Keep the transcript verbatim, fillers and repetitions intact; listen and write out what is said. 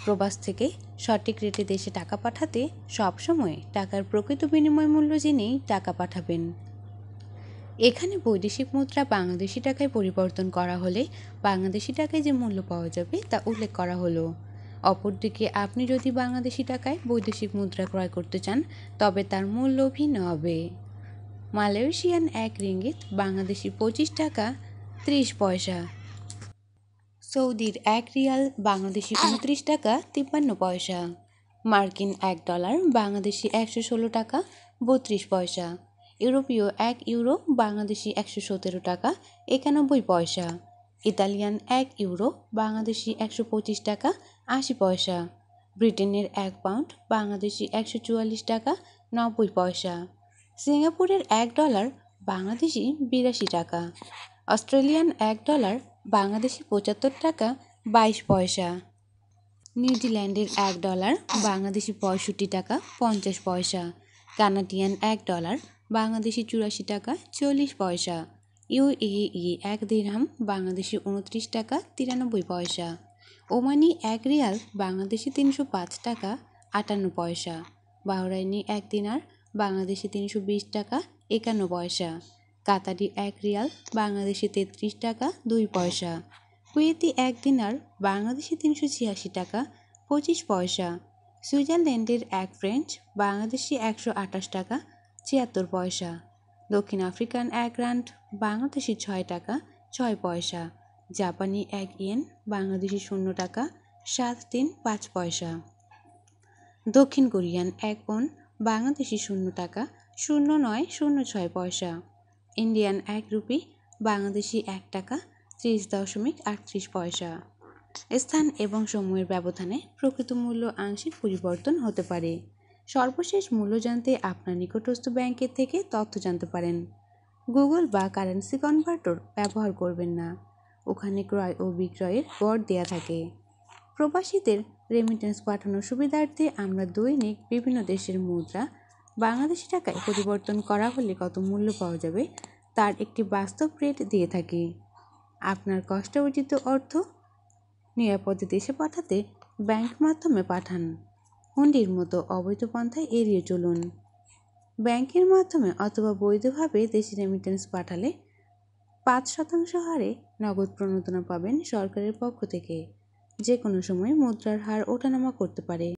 প্রবাস থেকে সঠিক রেটে দেশে টাকা পাঠাতে সবসময় টাকার প্রকৃত বিনিময় মূল্য জেনেই টাকা পাঠাবেন। এখানে বৈদেশিক মুদ্রা বাংলাদেশি টাকায় পরিবর্তন করা হলে বাংলাদেশি টাকায় যে মূল্য পাওয়া যাবে তা উল্লেখ করা হলো। অপরদিকে আপনি যদি বাংলাদেশি টাকায় বৈদেশিক মুদ্রা ক্রয় করতে চান তবে তার মূল্য ভিন্ন হবে। মালয়েশিয়ান এক রিঙ্গিত বাংলাদেশি পঁচিশ টাকা ত্রিশ পয়সা। সৌদির এক রিয়াল বাংলাদেশি উনত্রিশ টাকা তিপ্পান্ন পয়সা। মার্কিন এক ডলার বাংলাদেশি একশো ষোলো টাকা বত্রিশ পয়সা। ইউরোপীয় এক ইউরো বাংলাদেশি একশো সতেরো টাকা একানব্বই পয়সা। ইতালিয়ান এক ইউরো বাংলাদেশি একশো পঁচিশ টাকা আশি পয়সা। ব্রিটেনের এক পাউন্ড বাংলাদেশি একশো চুয়াল্লিশ টাকা নব্বই পয়সা। সিঙ্গাপুরের এক ডলার বাংলাদেশি বিরাশি টাকা। অস্ট্রেলিয়ান এক ডলার বাংলাদেশি পঁচাত্তর টাকা বাইশ পয়সা। নিউজিল্যান্ডের এক ডলার বাংলাদেশি পঁয়ষট্টি টাকা পঞ্চাশ পয়সা। কানাডিয়ান এক ডলার বাংলাদেশি চুরাশি টাকা চল্লিশ পয়সা। ইউএই এক দিরহাম বাংলাদেশি উনত্রিশ টাকা তিরানব্বই পয়সা। ওমানি এক রিয়াল বাংলাদেশি তিনশো পাঁচ টাকা আটান্ন পয়সা। বাহরাইনি এক দিনার বাংলাদেশি তিনশো বিশ টাকা একান্ন পয়সা। কাতারি এক রিয়াল বাংলাদেশি তেত্রিশ টাকা দুই পয়সা। কুয়েতি এক দিনার বাংলাদেশি তিনশো ছিয়াশি টাকা পঁচিশ পয়সা। সুইজারল্যান্ডের এক ফ্রেঞ্চ বাংলাদেশি একশো আঠাশ টাকা ছিয়াত্তর পয়সা। দক্ষিণ আফ্রিকান এক রান্ড বাংলাদেশি ছয় টাকা ছয় পয়সা। জাপানি এক ইয়েন বাংলাদেশি শূন্য টাকা সাত তিন পাঁচ পয়সা। দক্ষিণ কোরিয়ান এক ওন বাংলাদেশি শূন্য টাকা শূন্য নয় শূন্য ছয় পয়সা। ইন্ডিয়ান এক রুপি বাংলাদেশি এক টাকা ত্রিশ দশমিক আটত্রিশ পয়সা। স্থান এবং সময়ের ব্যবধানে প্রকৃত মূল্য আংশিক পরিবর্তন হতে পারে। সর্বশেষ মূল্য জানতে আপনার নিকটস্থ ব্যাংকের থেকে তথ্য জানতে পারেন। গুগল বা কারেন্সি কনভার্টর ব্যবহার করবেন না, ওখানে ক্রয় ও বিক্রয়ের গড় দেয়া থাকে। প্রবাসীদের রেমিটেন্স পাঠানোর সুবিধার্থে আমরা দৈনিক বিভিন্ন দেশের মুদ্রা বাংলাদেশি টাকায় পরিবর্তন করা হলে কত মূল্য পাওয়া যাবে তার একটি বাস্তব রেট দিয়ে থাকি। আপনার কষ্ট অর্জিত অর্থ নিরাপদে দেশে পাঠাতে ব্যাংক মাধ্যমে পাঠান। হুন্ডির মতো অবৈধ পন্থায় এড়িয়ে চলুন। ব্যাংকের মাধ্যমে অথবা বৈধভাবে দেশে রেমিটেন্স পাঠালে পাঁচ শতাংশ হারে নগদ প্রণোদনা পাবেন সরকারের পক্ষ থেকে। যে কোনো সময় মুদ্রার হার ওঠানামা করতে পারে।